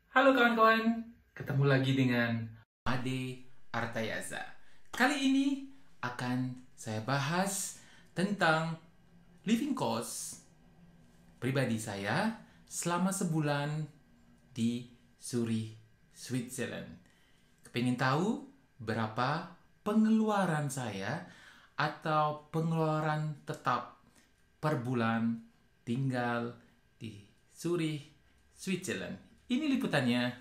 Halo kawan-kawan, ketemu lagi dengan Ade Artayaza. Kali ini akan saya bahas tentang living cost pribadi saya selama sebulan di Zurich, Switzerland. Kepingin tahu berapa pengeluaran saya atau pengeluaran tetap per bulan tinggal di Zurich, Switzerland. Ini liputannya.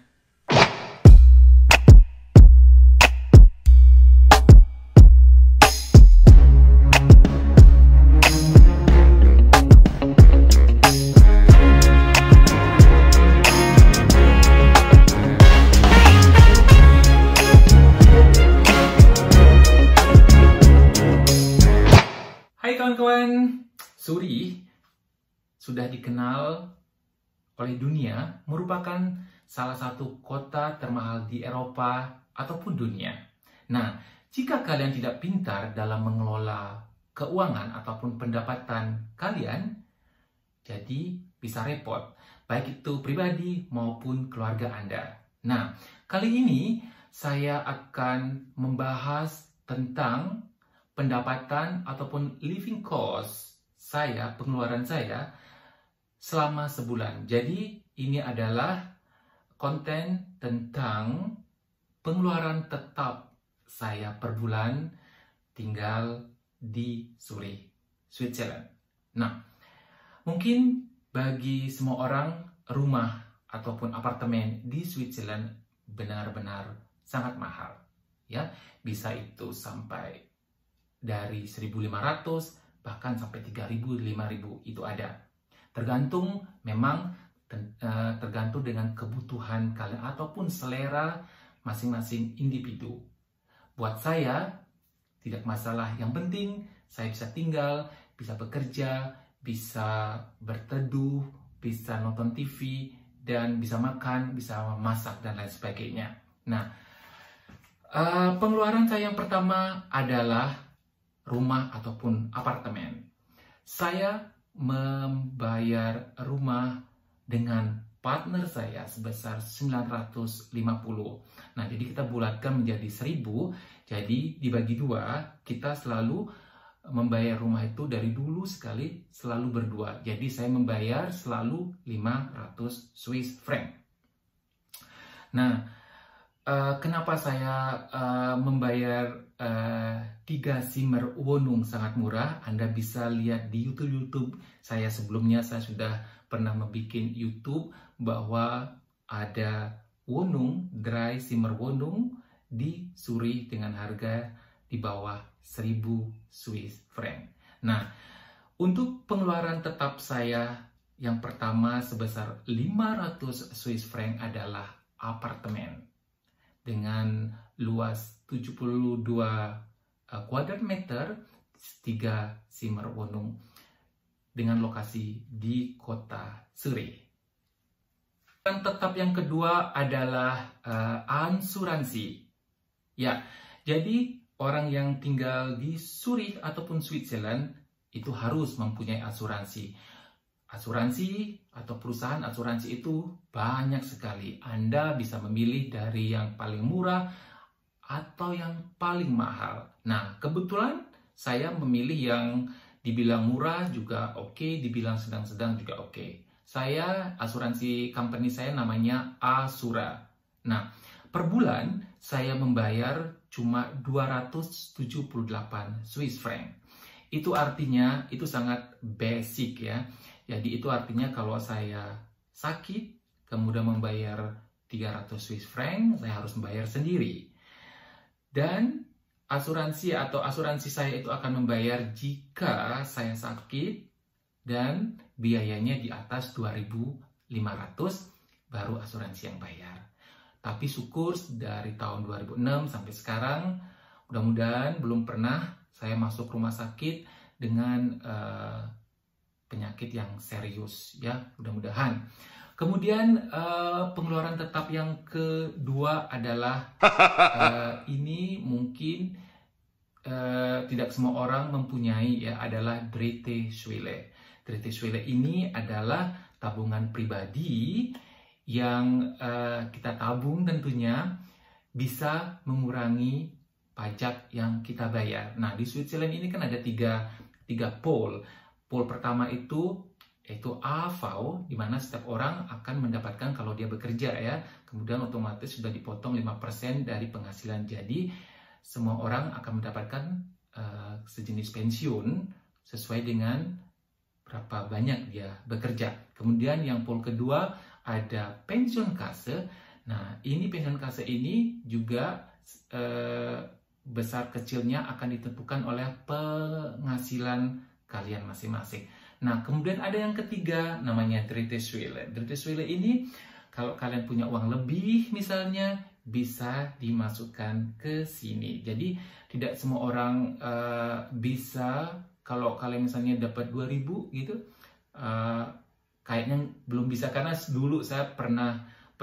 Hai kawan-kawan, Zurich sudah dikenal oleh dunia merupakan salah satu kota termahal di Eropa ataupun dunia. Nah, jika kalian tidak pintar dalam mengelola keuangan ataupun pendapatan kalian, jadi bisa repot, baik itu pribadi maupun keluarga Anda. Nah, kali ini saya akan membahas tentang pendapatan ataupun living cost saya, pengeluaran saya selama sebulan. Jadi ini adalah konten tentang pengeluaran tetap saya per bulan tinggal di Zurich, Switzerland. Nah, mungkin bagi semua orang rumah ataupun apartemen di Switzerland benar-benar sangat mahal. Ya, bisa itu sampai dari 1.500 bahkan sampai 3.000, 5.000 itu ada. Tergantung memang tergantung dengan kebutuhan kalian ataupun selera masing-masing individu. Buat saya tidak masalah, yang penting saya bisa tinggal, bisa bekerja, bisa berteduh, bisa nonton TV, dan bisa makan, bisa masak dan lain sebagainya. Nah, pengeluaran saya yang pertama adalah rumah ataupun apartemen. Saya membayar rumah dengan partner saya sebesar 950. Nah, jadi kita bulatkan menjadi 1.000. Jadi dibagi dua, kita selalu membayar rumah itu dari dulu sekali selalu berdua. Jadi saya membayar selalu 500 Swiss franc. Nah, kenapa saya membayar 3 Zimmerwohnung sangat murah? Anda bisa lihat di YouTube saya sebelumnya. Saya sudah pernah membuat YouTube bahwa ada Wohnung, 3 Zimmerwohnung di Zurich dengan harga di bawah 1.000 Swiss franc. Nah, untuk pengeluaran tetap saya yang pertama sebesar 500 Swiss franc adalah apartemen dengan luas 72 kuadrat meter, 3 Zimmerwohnung dengan lokasi di kota Zurich. Dan tetap yang kedua adalah asuransi. Ya, jadi orang yang tinggal di Zurich ataupun Switzerland itu harus mempunyai asuransi. Asuransi atau perusahaan asuransi itu banyak sekali. Anda bisa memilih dari yang paling murah atau yang paling mahal. Nah, kebetulan saya memilih yang dibilang murah juga oke, dibilang sedang-sedang juga oke. Saya, asuransi company saya namanya Asura. Nah, per bulan saya membayar cuma 278 Swiss franc. Itu artinya itu sangat basic ya. Jadi itu artinya kalau saya sakit, kemudian membayar 300 Swiss franc, saya harus membayar sendiri. Dan asuransi saya itu akan membayar jika saya sakit dan biayanya di atas 2.500 baru asuransi yang bayar. Tapi syukur dari tahun 2006 sampai sekarang mudah-mudahan belum pernah saya masuk rumah sakit dengan penyakit yang serius ya, mudah-mudahan. Kemudian pengeluaran tetap yang kedua adalah ini mungkin tidak semua orang mempunyai ya, adalah Dritte Schwelle. Dritte Schwelle ini adalah tabungan pribadi yang kita tabung tentunya bisa mengurangi pajak yang kita bayar. Nah, di Switzerland ini kan ada tiga pool. Pool pertama itu yaitu AV, di mana setiap orang akan mendapatkan kalau dia bekerja ya, kemudian otomatis sudah dipotong 5% dari penghasilan. Jadi semua orang akan mendapatkan sejenis pensiun sesuai dengan berapa banyak dia bekerja. Kemudian yang pool kedua ada pensiun kase. Nah, ini pensiun kase ini juga besar kecilnya akan ditentukan oleh penghasilan kalian masing-masing. Nah, kemudian ada yang ketiga namanya Dritteswille. Dritteswille ini kalau kalian punya uang lebih misalnya bisa dimasukkan ke sini. Jadi tidak semua orang bisa, kalau kalian misalnya dapat 2.000 gitu, kayaknya belum bisa, karena dulu saya pernah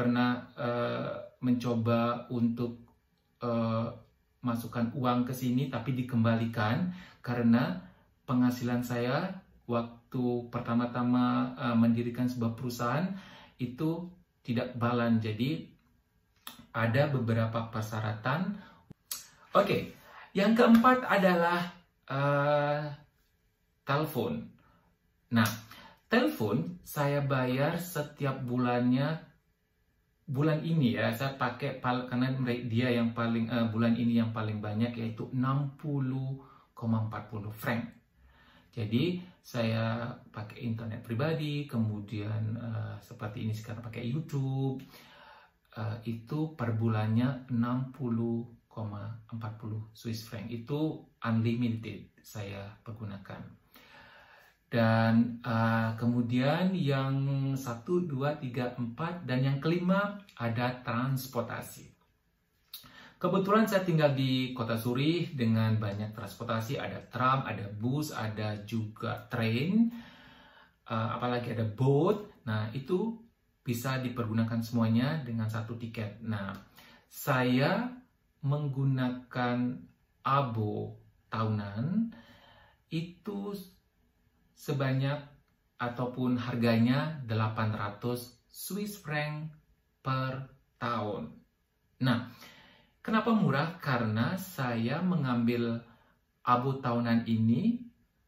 mencoba untuk masukkan uang ke sini tapi dikembalikan karena penghasilan saya waktu pertama-tama mendirikan sebuah perusahaan itu tidak balan, jadi ada beberapa persyaratan. Oke, yang keempat adalah telepon. Nah, telepon saya bayar setiap bulannya. Bulan ini ya, saya pakai karena dia yang paling bulan ini yang paling banyak, yaitu 60,40 franc. Jadi saya pakai internet pribadi, kemudian seperti ini sekarang pakai YouTube, itu per bulannya 60,40 Swiss franc. Itu unlimited saya pergunakan. Dan kemudian yang 1, 2, 3, 4 dan yang kelima ada transportasi. Kebetulan saya tinggal di kota Zurich dengan banyak transportasi, ada tram, ada bus, ada juga train, apalagi ada boat. Nah, itu bisa dipergunakan semuanya dengan satu tiket. Nah, saya menggunakan abo tahunan itu sebanyak ataupun harganya 800 Swiss franc per tahun. Nah, kenapa murah? Karena saya mengambil abo tahunan ini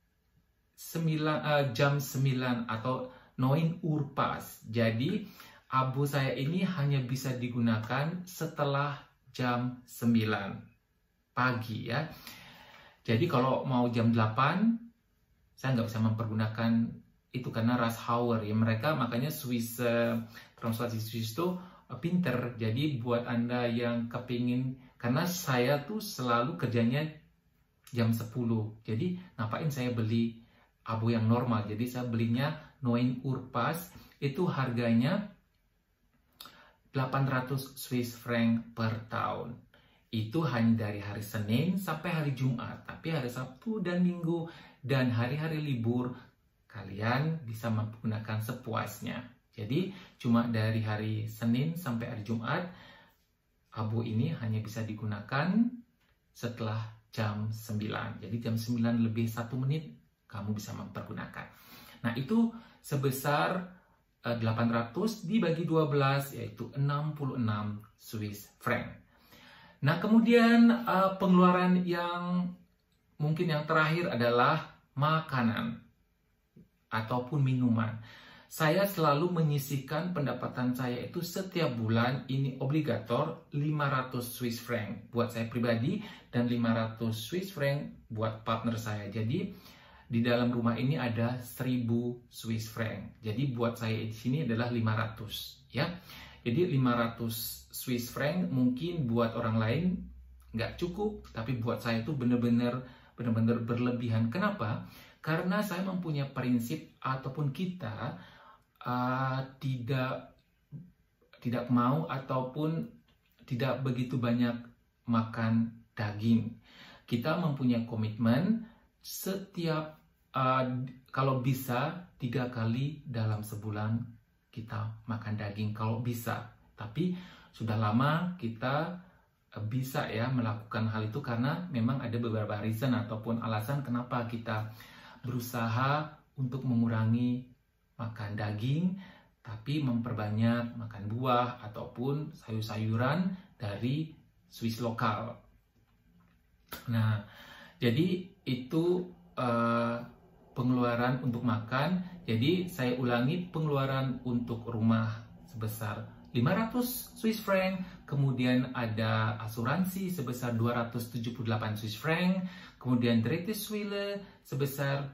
jam 9 atau 9 Uhr pas. Jadi abo saya ini hanya bisa digunakan setelah jam 9 pagi ya. Jadi kalau mau jam 8 saya nggak bisa mempergunakan itu karena rush hour ya. Mereka makanya Swiss, transportasi Swiss itu pinter. Jadi buat Anda yang kepingin, karena saya tuh selalu kerjanya jam 10. Jadi ngapain saya beli abo yang normal? Jadi saya belinya 9 Uhr pas, itu harganya 800 Swiss franc per tahun. Itu hanya dari hari Senin sampai hari Jumat. Tapi hari Sabtu dan Minggu dan hari-hari libur kalian bisa menggunakan sepuasnya. Jadi cuma dari hari Senin sampai hari Jumat abo ini hanya bisa digunakan setelah jam 9. Jadi jam 9 lebih 1 menit kamu bisa mempergunakan. Nah, itu sebesar 800 dibagi 12 yaitu 66 Swiss franc. Nah, kemudian pengeluaran yang mungkin yang terakhir adalah makanan ataupun minuman. Saya selalu menyisihkan pendapatan saya itu setiap bulan ini obligator 500 Swiss franc buat saya pribadi dan 500 Swiss franc buat partner saya. Jadi di dalam rumah ini ada 1000 Swiss franc. Jadi buat saya di sini adalah 500 ya. Jadi 500 Swiss franc mungkin buat orang lain nggak cukup, tapi buat saya itu benar-benar berlebihan. Kenapa? Karena saya mempunyai prinsip ataupun kita tidak mau ataupun tidak begitu banyak makan daging. Kita mempunyai komitmen setiap kalau bisa 3 kali dalam sebulan kita makan daging kalau bisa. Tapi sudah lama kita bisa ya melakukan hal itu karena memang ada beberapa reason ataupun alasan kenapa kita berusaha untuk mengurangi makan daging. tapi memperbanyak makan buah ataupun sayur-sayuran dari Swiss lokal. Nah, jadi itu pengeluaran untuk makan. Jadi saya ulangi, pengeluaran untuk rumah sebesar 500 Swiss franc, kemudian ada asuransi sebesar 278 Swiss franc, kemudian Dritteswille sebesar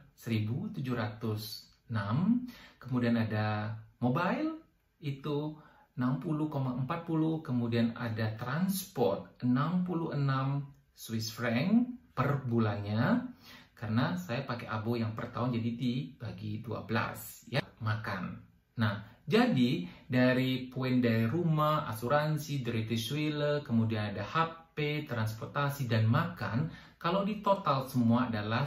1.706, kemudian ada mobile itu 60,40, kemudian ada transport 66 Swiss franc per bulannya, karena saya pakai abo yang per tahun jadi dibagi 12 ya, makan. Nah, jadi dari poin dari rumah, asuransi, Dritteswille, kemudian ada HP, transportasi dan makan, kalau di total semua adalah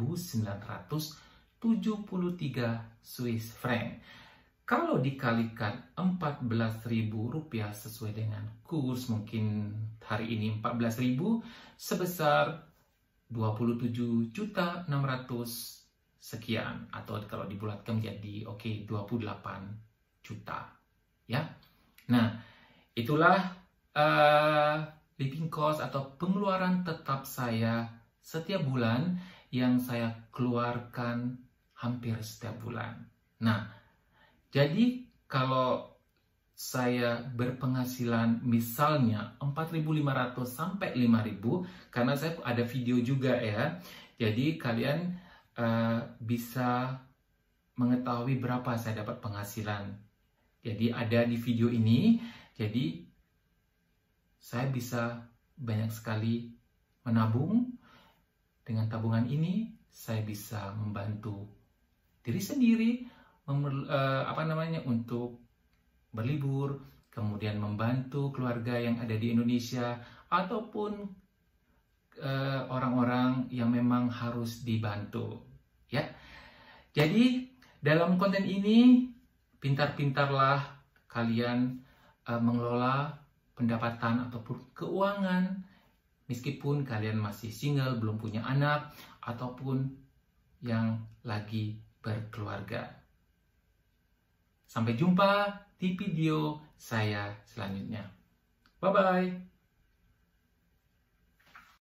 1.973 Swiss franc. Kalau dikalikan 14.000 rupiah sesuai dengan kurs, mungkin hari ini 14.000, sebesar 27.600 sekian, atau kalau dibulatkan menjadi 28 juta ya. Nah, itulah living cost atau pengeluaran tetap saya setiap bulan yang saya keluarkan hampir setiap bulan. Nah, jadi kalau saya berpenghasilan misalnya 4.500 sampai 5.000, karena saya ada video juga ya, jadi kalian bisa mengetahui berapa saya dapat penghasilan. Jadi ada di video ini, jadi saya bisa banyak sekali menabung. Dengan tabungan ini saya bisa membantu diri sendiri, untuk berlibur, kemudian membantu keluarga yang ada di Indonesia, ataupun orang-orang yang memang harus dibantu ya. Jadi dalam konten ini pintar-pintarlah kalian mengelola pendapatan ataupun keuangan, meskipun kalian masih single, belum punya anak, ataupun yang lagi berkeluarga. Sampai jumpa di video saya selanjutnya. Bye-bye.